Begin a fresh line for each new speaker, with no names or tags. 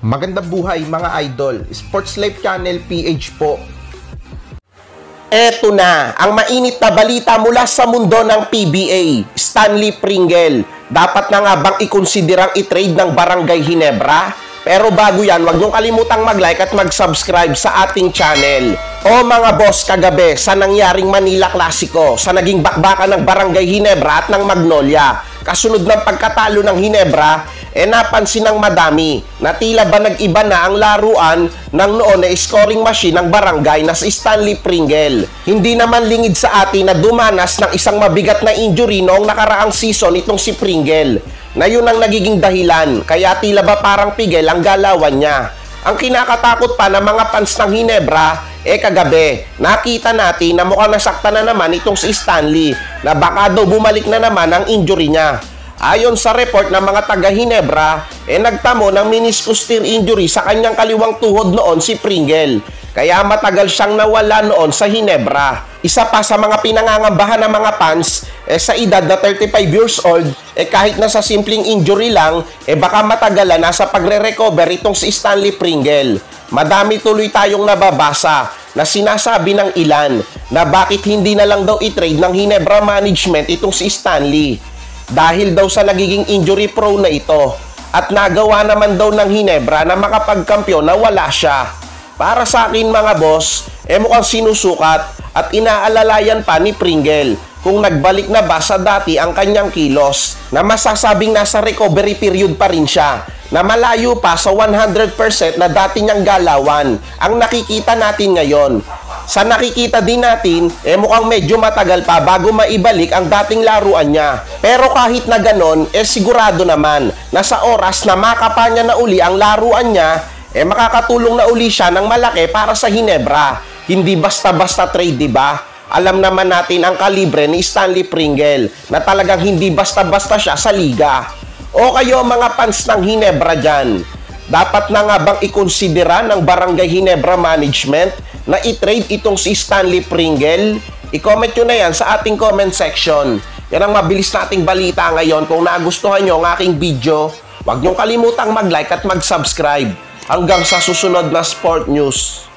Magandang buhay mga idol, Sports Life Channel PH po.
Eto na, ang mainit na balita mula sa mundo ng PBA, Stanley Pringle. Dapat na nga bang ikonsiderang i-trade ng Barangay Ginebra? Pero bago yan, huwag niyong kalimutang mag-like at mag-subscribe sa ating channel. O mga boss, kagabi sa nangyaring Manila Clasico, sa naging bakbakan ng Barangay Ginebra at ng Magnolia, kasunod ng pagkatalo ng Ginebra, napansin ng madami na tila ba nag-iba na ang laruan ng noon na scoring machine ng barangay na si Stanley Pringle. Hindi naman lingid sa atin na dumanas ng isang mabigat na injury noong nakaraang season itong si Pringle, na yun ang nagiging dahilan kaya tila ba parang pigil ang galawan niya. Ang kinakatakot pa ng mga fans ng Ginebra, kagabi, nakita natin na mukhang nasaktan na naman itong si Stanley na baka daw bumalik na naman ang injury niya. Ayon sa report ng mga taga Ginebra, nagtamo ng meniscus tear injury sa kanyang kaliwang tuhod noon si Pringle. Kaya matagal siyang nawala noon sa Ginebra. Isa pa sa mga pinangangambahan ng mga fans, sa edad na 35 years old, kahit na sa simpleng injury lang, baka matagalan na sa pagre-recover itong si Stanley Pringle. Madami tuloy tayong nababasa na sinasabi ng ilan na bakit hindi na lang daw i-trade ng Ginebra management itong si Stanley. Dahil daw sa nagiging injury prone na ito at nagawa naman daw ng Ginebra na makapagkampiyon na wala siya. Para sa akin mga boss, mukhang sinusukat at inaalalayan pa ni Pringle kung nagbalik na ba sa dati ang kanyang kilos, na masasabing nasa recovery period pa rin siya, na malayo pa sa 100% na dati niyang galawan ang nakikita natin ngayon. Sa nakikita din natin, mukhang medyo matagal pa bago maibalik ang dating laruan niya. Pero kahit na ganon, sigurado naman na sa oras na makapa niya na uli ang laruan niya, makakatulong na uli siya ng malaki para sa Ginebra. Hindi basta-basta trade, di ba? Alam naman natin ang kalibre ni Stanley Pringle na talagang hindi basta-basta siya sa liga. O kayo mga fans ng Ginebra dyan, dapat na nga bang ikonsidera ng Barangay Ginebra Management na i-trade itong si Stanley Pringle? I-comment nyo na yan sa ating comment section. Yan ang mabilis nating balita ngayon. Kung nagustuhan nyo ang aking video, huwag nyo kalimutang mag-like at mag-subscribe. Hanggang sa susunod na sport news.